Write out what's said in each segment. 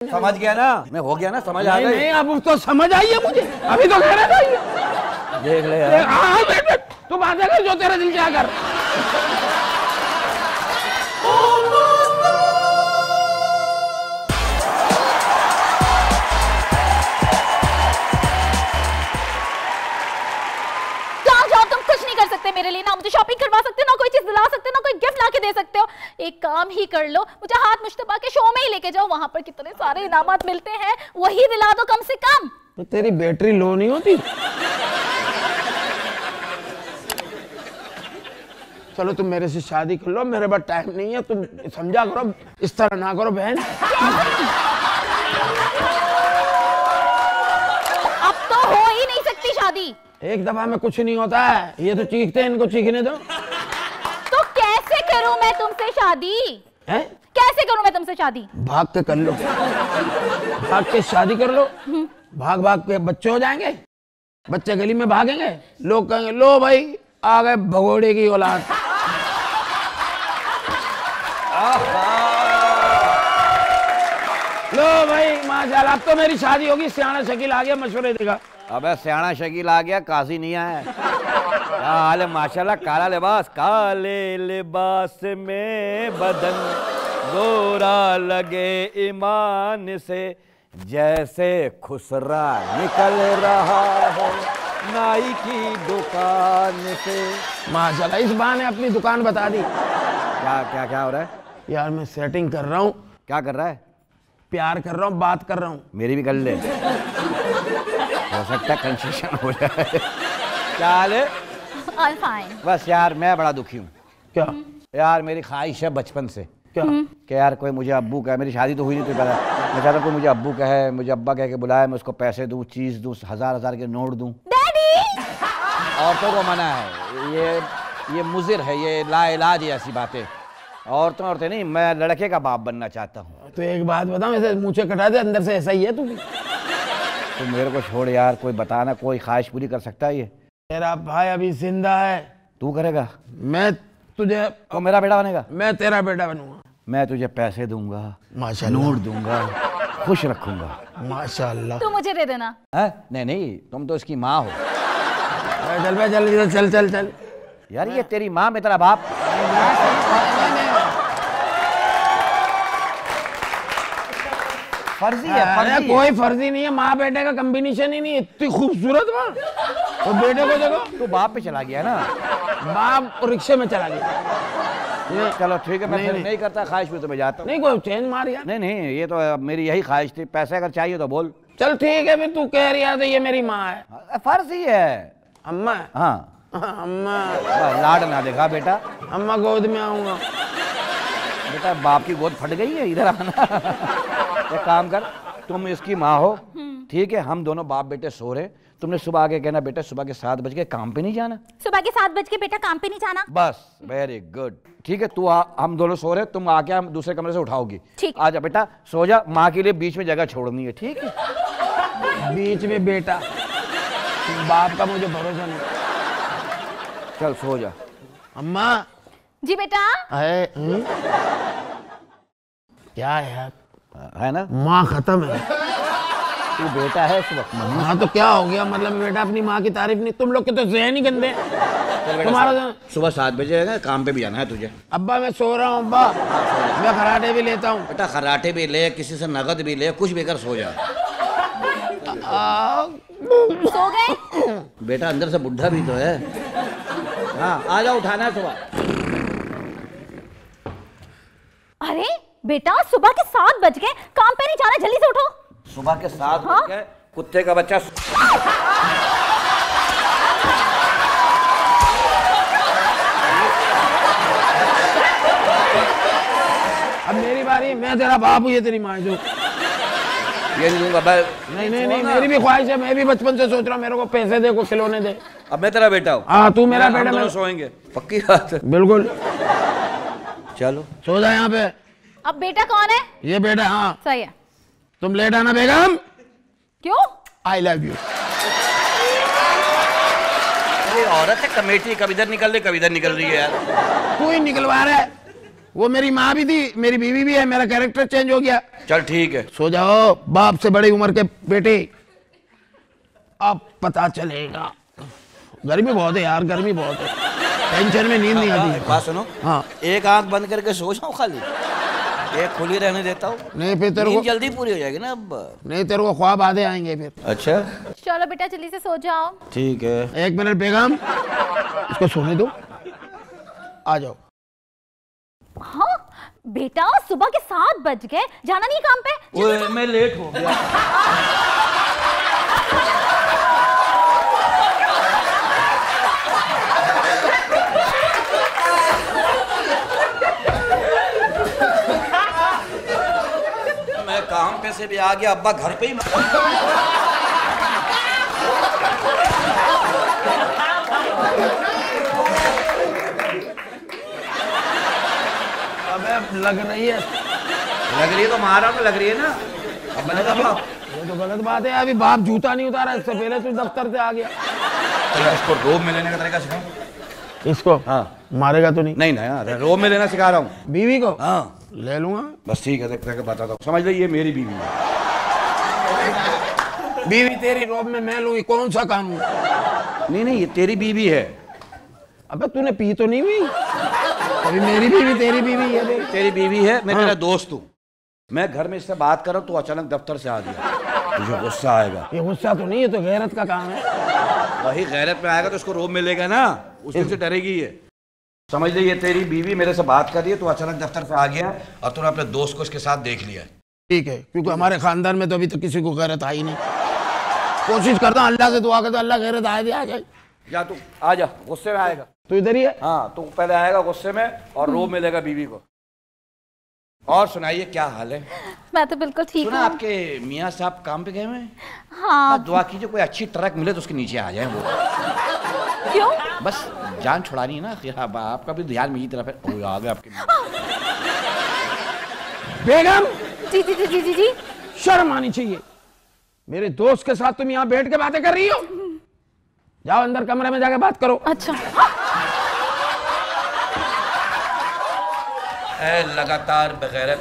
समझ गया ना मैं, हो गया ना, समझ आ गई। नहीं अब तो समझ आई है मुझे, अभी तो कह रहा था ये। देख ले यार। हाँ बैठ, तू बातें कर जो तेरा दिल क्या कर। मेरे लिए ना मुझे शॉपिंग करवा सकते हो, ना कोई चीज दिला सकते हो, ना कोई गिफ्ट लाके दे सकते हो। एक काम ही कर लो, मुझे हाथ मुश्तबा के शो में ही लेके जाओ, वहां पर कितने सारे इनामात मिलते हैं, वही दिला दो कम से कम। तो तेरी बैटरी लो नहीं होती? चलो तुम मेरे से शादी कर लो, मेरे पास टाइम नहीं है, तुम समझा करो, इस तरह ना करो बहन। अब तो हो ही नहीं सकती शादी। एक दफा में कुछ नहीं होता है, ये तो चीखते हैं, इनको चीखने दो। तो कैसे करूं मैं तुमसे शादी? है? कैसे करूं मैं तुमसे शादी? भाग के कर लो, भाग के शादी कर लो। भाग भाग के बच्चे हो जाएंगे, बच्चे गली में भागेंगे, लोग कहेंगे लो भाई आ गए भगोड़े की औलाद। लो भाई माशाल्लाह, अब तो मेरी शादी होगी, सियाना शकील आ गया मशवरे देगा। अबे सियाना शकील आ गया, काजी नहीं आया। क्या हाल है माशाल्लाह, काला लिबास, काले लिबास में बदन गोरा लगे ईमान से, जैसे खुसरा निकल रहा हो नाई की दुकान से। माशाल्लाह इस बहाने अपनी दुकान बता दी। क्या क्या क्या हो रहा है यार? मैं सेटिंग कर रहा हूँ। क्या कर रहा है? प्यार कर रहा हूँ, बात कर रहा हूँ। मेरी भी कर ले, हो सकता है कंसेशन हो जाए। क्या हाल है? I'm fine. बस यार मैं बड़ा दुखी हूँ। क्या? यार मेरी ख्वाहिश है बचपन से क्या? कि यार कोई मुझे अब्बू कहे, मेरी शादी तो हुई नहीं, तो पता मैं चाहता कोई मुझे अब्बू कहे, मुझे अब्बा कह के बुलाए, मैं उसको पैसे दूँ, चीज़ दूँ, हजार के नोट दूँ। औरतों को मना है, ये मुजिर है, ये लाइलाज है ऐसी बातें। औरतें नहीं, मैं लड़के का बाप बनना चाहता हूँ। तो एक बात बताऊँ, ऐसे मुझे कटा दे, अंदर से ऐसा ही है तू। तो मेरे को छोड़ यार, कोई बताना, कोई ख्वाहिश पूरी कर सकता है ये? तेरा भाई अभी जिंदा है। तू करेगा? मैं तुझे, तो मेरा बेटा बनेगा? मैं तेरा बेटा बनूंगा। मैं तुझे पैसे दूंगा, माशाल्लाह, नोट दूंगा, खुश रखूंगा। माशाल्लाह। तू मुझे दे देना। है? नहीं, तुम तो इसकी माँ हो। चल बे, चल चल चल चल। यार ये तेरी माँ, मैं तेरा बाप। फर्जी है, फर्जी कोई फर्जी नहीं है, माँ बेटे का कॉम्बिनेशन ही नहीं, इतनी खूबसूरत माँ। तो बेटे को देखो, तो बाप पे चला गया ना, बाप रिक्शे में चला गया। चलो ठीक है, मैं नहीं करता ख्वाहिश में, तो मैं जाता हूँ। नहीं कोई चेंज मार यार। नहीं, ये तो मेरी यही ख्वाहिश थी, पैसे अगर चाहिए तो बोल। चल ठीक है, फिर तू कह रही है तो ये मेरी माँ है। फर्जी है। अम्मा? हाँ अम्मा। लाड ना देखा बेटा, अम्मा गोद में आऊंगा। बेटा बाप की गोद फट गई है, इधर आना। एक काम कर, तुम इसकी माँ हो, ठीक है, हम दोनों बाप बेटे सो रहे, तुमने सुबह आके कहना बेटा सुबह के 7 बजे काम पे नहीं जाना। सुबह के 7 बजे बेटा काम पे नहीं जाना। बस वेरी गुड, ठीक है। तू हम दोनों सो रहे, तुम आके हम दूसरे कमरे से उठाओगी। ठीक। आजा बेटा सो जा, माँ के लिए बीच में जगह छोड़नी है, ठीक है? बीच में बेटा, बाप का मुझे भरोसा नहीं। चल सो जा। अम्मा। जी बेटा। है क्या यार? है ना, माँ खत्म है। तू बेटा है इस वक्त। हाँ तो क्या हो गया, मतलब बेटा अपनी माँ की तारीफ नहीं, तुम लोग के तो ज़हन ही गंदे। तुम्हारा सुबह 7 बजे है ना, काम पे भी जाना है तुझे। अब्बा मैं सो रहा हूँ, अब्बा मैं खराटे भी लेता हूँ। बेटा खराटे भी ले, किसी से नगद भी ले, कुछ भी कर, सो जा। सो गए? बेटा अंदर से बुढ़ा भी तो है। हाँ आ जाओ, उठाना है सुबह। अरे बेटा सुबह के 7 बज गए, काम पे नहीं जाना, जल्दी से उठो। सुबह के 7 बज गए, कुत्ते का बच्चा। अब मेरी बारी, मैं तेरा बाप हूँ, ये तेरी माँ जो। ये नहीं दूंगा भाई। नहीं, मेरी भी ख्वाहिश है, मैं भी बचपन से सोच रहा हूँ मेरे को पैसे दे, को खिलौने दे। अब मैं तेरा बेटा हूँ। हाँ तू मेरा बेटा। हम सोएंगे, पक्की बात है? बिल्कुल। चलो सो जा यहाँ पे। अब बेटा कौन है? ये बेटा। हाँ सही है। तुम लेट आना बेगम। क्यों? I love you. ये औरत है कमेटी, कभी इधर निकल रही, कभी इधर निकल रही है यार। तू ही निकलवा रहा है। वो मेरी माँ भी थी, मेरी बीवी भी है, मेरा कैरेक्टर चेंज हो गया। चल ठीक है, सो जाओ बाप से बड़ी उम्र के बेटे, अब पता चलेगा। गर्मी बहुत है यार, गर्मी बहुत है, टेंशन में नींद नहीं आती। बात सुनो, हाँ एक आंख बंद करके सो जाऊं, खाली एक खुली रहने देता हूँ। नहीं फिर तेरे को जल्दी पूरी हो जाएगी ना अब। नहीं तेरे को ख्वाब आधे आएंगे फिर। अच्छा चलो बेटा जल्दी से सो जाओ। ठीक है। 1 मिनट बेगम, इसको सोने दो, आ जाओ। हाँ बेटा सुबह के 7 बज गए, जाना नहीं काम पे? ओए मैं लेट हो गया। मैं काम पे से भी आ गया, अब्बा घर पे ही। अबे लग रही है तो मारा में लग रही है ना। अब मैंने कहा ये तो गलत बात है। अभी बाप जूता नहीं उतारा, इससे पहले तू दफ्तर से आ गया। इसको रोब में लेने का तरीका सिखाऊं। इसको हाँ मारेगा तो नहीं? नहीं नहीं, रोब में लेना सिखा रहा हूँ। बीवी को? हाँ ले लूंगा। बस ठीक है, देख बताता हूँ, समझ लो ये मेरी बीवी है। बीवी तेरी रोब में मैं लूंगी, कौन सा कानून? नहीं नहीं, ये तेरी बीवी है। अबे तूने पी तो नहीं हुई? अभी मेरी बीवी तेरी बीवी है। तेरी बीवी है, मैं तेरा दोस्त हूँ। मैं घर में इससे बात कर रहा हूँ, तो अचानक दफ्तर से आ गया, तुझे गुस्सा आएगा। ये गुस्सा तो नहीं, ये तो गैरत का काम है। वही गैरत में आएगा तो उसको रोब में लेगा ना, उस दिन से डरेगी ये। समझ ले ये तेरी बीवी मेरे से बात कर रही है, तो अचानक दफ्तर से आ गया और तूने अपने दोस्त को इसके साथ देख लिया। ठीक है, क्योंकि हमारे खानदान में तो अभी तो किसी को गैरत आई नहीं। कोशिश करता हूँ अल्लाह से दुआ करता, अल्लाह गैरत आ जाए। या तू आ जा, गुस्से में आएगा। तू इधर ही है? हाँ, तू पहले आएगा गुस्से में और रोब में लेगा बीवी को। और सुनाइए क्या हाल है? मैं तो बिल्कुल ठीक सुना हूँ। आपके मियाँ साहब काम पे गए हुए हैं? हाँ। दुआ कीजिए कोई अच्छी ट्रक मिले तो उसके नीचे आ जाए वो। क्यों? बस जान छुड़ानी है ना, आपका भी ध्यान मेरी तरफ है। आ गए आपके बेगम। जी जी जी जी जी जी। शर्म आनी चाहिए, मेरे दोस्त के साथ तुम यहाँ बैठ के बातें कर रही हो। जाओ अंदर कमरे में जाके बात करो। अच्छा। लगातार बगैरत,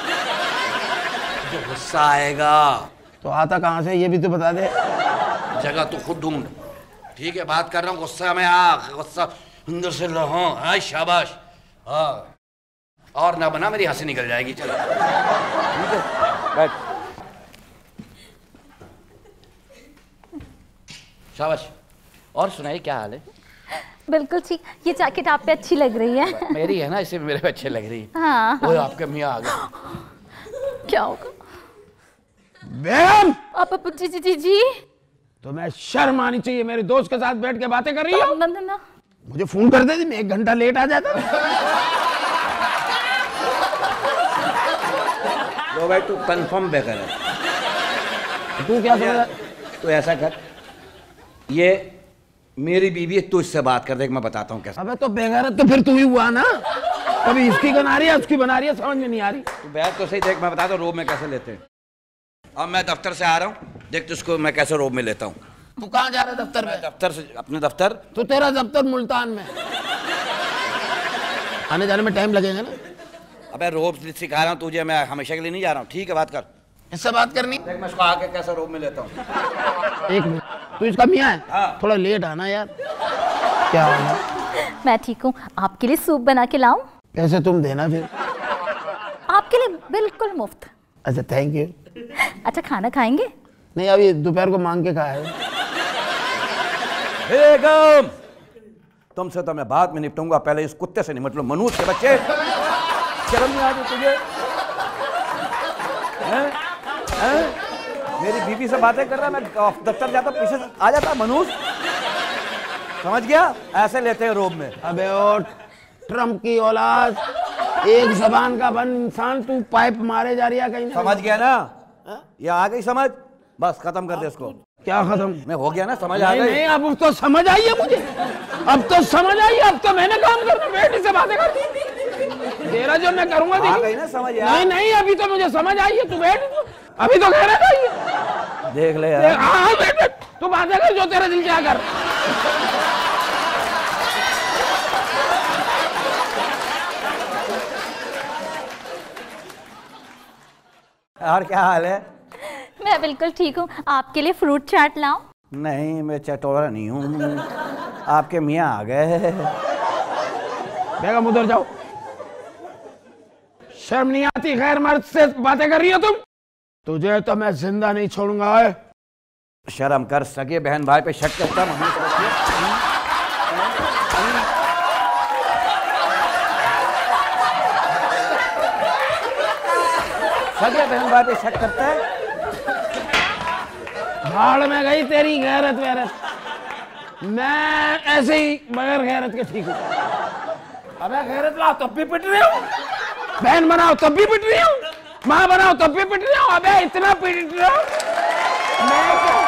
जो गुस्सा आएगा तो आता कहाँ से ये भी तो बता दे। जगह तू खुद ढूंढ। ठीक है, बात कर रहा हूँ, गुस्सा में आ, गुस्सा अंदर से लो। हाँ शाबाश, हाँ और ना बना, मेरी हंसी निकल जाएगी। चलो ठीक है, बैठ। शाबाश। और सुनाइए क्या हाल है? बिल्कुल ठीक। ये जैकेट आप पे अच्छी लग रही है। मेरी है ना, इसे मेरे पे अच्छे लग रही है। हाँ। वो आपके मियाँ आ गए। क्या होगा? बेगम। आप जी जी जी जी। तो मैं शर्म आनी चाहिए, मेरे दोस्त के साथ बैठ के बातें कर रही हो। ना ना ना। मुझे फोन कर देती, मैं 1 घंटा लेट आ जाता। लो भाई, तू कंफर्म बेकर है। तू क्या समझा? तो ऐसा कर, ये मेरी बीवी है, तू इससे बात कर दे, मैं बताता हूँ कैसे। अबे तो बेगैरत तो फिर तू ही हुआ ना, कभी इसकी बना रही है उसकी बना रही है, समझ में नहीं आ रही। तू बैठ तो सही, देख मैं बताता हूँ रोब में कैसे लेते हैं। अब मैं दफ्तर से आ रहा हूँ, देख तुझको मैं कैसे रोब में लेता हूँ। तू कहाँ जा रहा है? दफ्तर में? दफ्तर से अपने दफ्तर। तो तेरा दफ्तर मुल्तान में, आने जाने में टाइम लगेगा ना। अबे रोब सिखा रहा हूँ तुझे, मैं हमेशा के लिए नहीं जा रहा हूँ। ठीक है, बात कर। इससे बात करनी। देख मैं इसको आके कैसे रोब में लेता हूँ। 1 मिनट, तू इसका मियाँ है? हाँ। थोड़ा लेट आना यार। क्या होगा? मैं ठीक हूँ, आपके लिए सूप बना के लाऊं? पैसे तुम देना फिर। आपके लिए बिल्कुल मुफ्त। अच्छा थैंक यू। अच्छा खाना खाएंगे? नहीं, अभी दोपहर को मांग के खाया है। बेगम, तुमसे तो मैं बाद में निपटूंगा, पहले इस कुत्ते से निपट लो। मनुष्य के बच्चे, शर्म नहीं आती तुझे? मेरी बीवी से बातें कर रहा, मैं दफ्तर जाता पीछे से आ जाता। मनुष्य, समझ गया? ऐसे लेते हैं रोब में। अबे ओ ट्रम्प की औलाद, एक जबान का बन इंसान, तू पाइप मारे जा रही है कहीं। समझ गया ना? ये आ गई समझ? बस खत्म कर दे इसको। क्या खत्म? मैं हो गया ना, समझ आ गई? नहीं, अब तो समझ आई है मुझे, अब तो समझ आई है। अब तो मैंने काम करना, बेटी से बातें करती। तेरा जो मैं करूंगा आ गई ना समझ यार? नहीं नहीं, अभी तो मुझे समझ आई है। तू बैठ, अभी तो कह रहा है। देख ले यार। हाँ बैठ बैठ, तू बातें कर जो तेरा दिल चाह कर। और क्या हाल है? मैं बिल्कुल ठीक हूँ। आपके लिए फ्रूट चाट लाऊं? नहीं, मैं चटोरा नहीं हूँ। आपके मियाँ आ गए। बेगम उधर जाओ। शर्म नहीं आती गैर मर्द से बातें कर रही हो तुम? तुझे तो मैं जिंदा नहीं छोड़ूंगा। है शर्म कर, सगे बहन भाई पे शक करता मम्मी सगे बहन भाई पे शक करता है। भाड़ में गई तेरी गैरत वैरत। मैं ऐसे ही बगैर गैरत के ठीक हूँ। अबे गैरत लाओ तब भी पिट रही हूँ, बहन बनाओ तब भी पिट रही हूँ, माँ बनाओ तब भी पिट रही हूँ। अबे इतना पिट रहा हूँ मैं,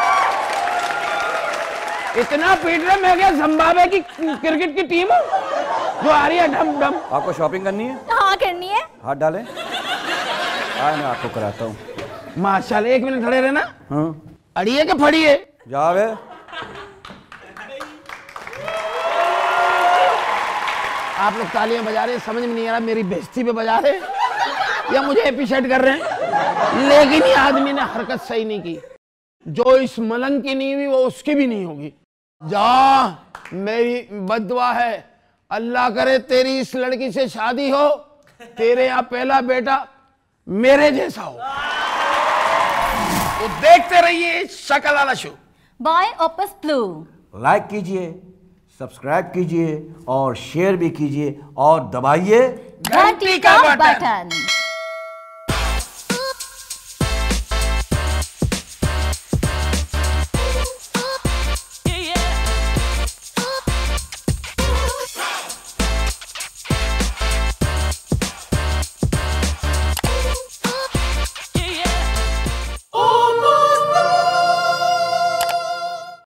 इतना पीट रहा मैं क्या जिम्बाब्वे की क्रिकेट की टीम हूँ जो आ रही है ढम ढम। आपको शॉपिंग करनी है? हाँ करनी है। हाथ डालें, मैं आपको कराता हूँ। माशाल्लाह, 1 मिनट खड़े रहना। हाँ अड़िए के फड़िए जावे। आप लोग तालियां बजा रहे हैं, समझ में नहीं आ रहा मेरी बेइज्जती पे बजा रहे हैं या मुझे एप्रिशिएट कर रहे हैं। लेकिन ये आदमी ने हरकत सही नहीं की। जो इस मलंग की नहीं हुई वो उसकी भी नहीं होगी। जा, मेरी बद्दुआ है, अल्लाह करे तेरी इस लड़की से शादी हो, तेरे यहाँ पहला बेटा मेरे जैसा हो। तो देखते रहिए शकल वाला show by Opus Blue. Like कीजिए, सब्सक्राइब कीजिए और शेयर भी कीजिए और दबाइए घंटी का बटन।